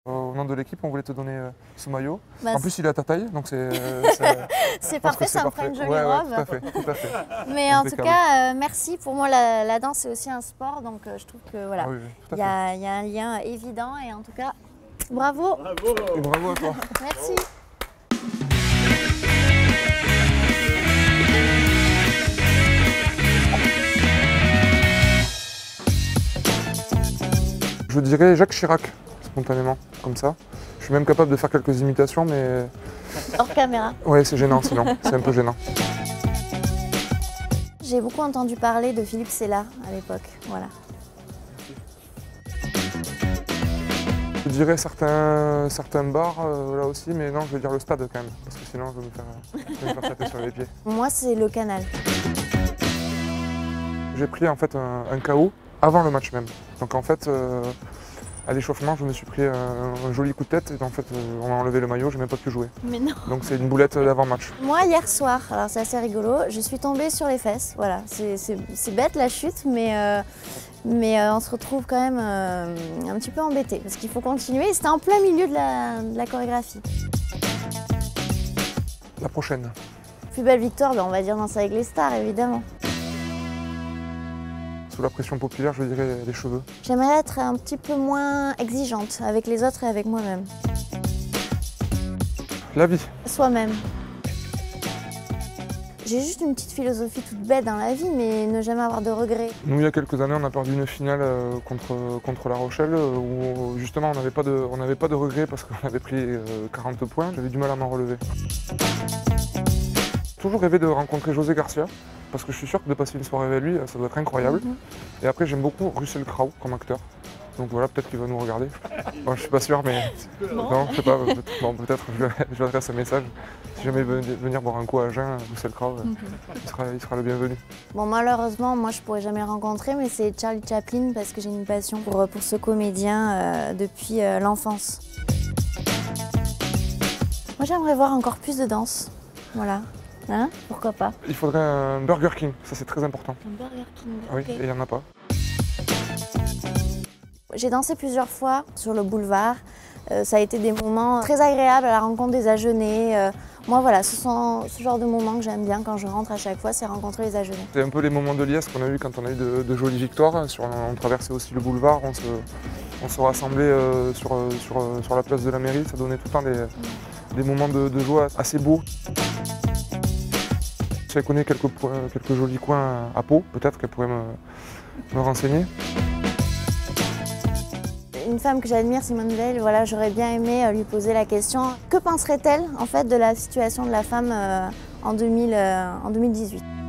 Au nom de l'équipe, on voulait te donner ce maillot. Bah, en plus, il est à ta taille, donc c'est c'est parfait, ça me fera une jolie ouais, robe. tout à fait, tout à fait. Mais en tout cas, merci. Pour moi, la danse, c'est aussi un sport, donc je trouve que voilà, Ah oui, tout il à y a un lien évident. Et en tout cas, bravo. fait. Et bravo à toi. Merci. Je dirais Jacques Chirac, spontanément, comme ça. Je suis même capable de faire quelques imitations, mais Hors caméra. ouais, c'est gênant sinon, c'est un peu gênant. J'ai beaucoup entendu parler de Philippe Sella à l'époque. Voilà. Je dirais certains bars là aussi, mais non, je vais dire le stade quand même, parce que sinon je vais me faire taper sur les pieds. Moi, c'est le canal. J'ai pris en fait un KO avant le match même. Donc en fait, à l'échauffement, je me suis pris un joli coup de tête et en fait, on m'a enlevé le maillot, j'ai même pas pu jouer. Mais non. Donc c'est une boulette d'avant-match. Moi, hier soir, alors c'est assez rigolo, je suis tombée sur les fesses. Voilà, c'est bête la chute, mais on se retrouve quand même un petit peu embêté parce qu'il faut continuer. C'était en plein milieu de la chorégraphie. La prochaine. Plus belle victoire, ben, on va dire Danse avec les stars, évidemment. Sous la pression populaire, je dirais les cheveux. J'aimerais être un petit peu moins exigeante avec les autres et avec moi-même. La vie. Soi-même. J'ai juste une petite philosophie toute bête dans la vie, mais ne jamais avoir de regrets. Nous, il y a quelques années, on a perdu une finale contre La Rochelle où justement on n'avait pas de regrets parce qu'on avait pris 40 points. J'avais du mal à m'en relever. J'ai toujours rêvé de rencontrer José Garcia parce que je suis sûr que de passer une soirée avec lui, ça doit être incroyable. Et après, j'aime beaucoup Russell Crowe comme acteur. Donc voilà, peut-être qu'il va nous regarder. Bon, je suis pas sûr, mais non, je sais pas. Bon, peut-être je lui adresse un message. Si jamais il veut venir boire un coup à Agen, Russell Crowe, il sera le bienvenu. Bon, malheureusement, moi je pourrais jamais le rencontrer, mais c'est Charlie Chaplin parce que j'ai une passion pour ce comédien depuis l'enfance. Moi j'aimerais voir encore plus de danse. Voilà. Hein? Pourquoi pas? Il faudrait un Burger King, ça c'est très important. Un Burger King. Oui, Ok. et il n'y en a pas. J'ai dansé plusieurs fois sur le boulevard. Ça a été des moments très agréables à la rencontre des Agenais. Moi voilà, ce sont ce genre de moments que j'aime bien quand je rentre à chaque fois, c'est rencontrer les Agenais. C'est un peu les moments de liesse qu'on a eu quand on a eu de jolies victoires. On traversait aussi le boulevard, on se rassemblait sur la place de la mairie. Ça donnait tout le temps des moments de joie assez beaux. Si elle connaît quelques jolis coins à Pau, peut-être qu'elle pourrait me renseigner. Une femme que j'admire, Simone Veil, voilà, j'aurais bien aimé lui poser la question que penserait-elle en fait de la situation de la femme en 2018.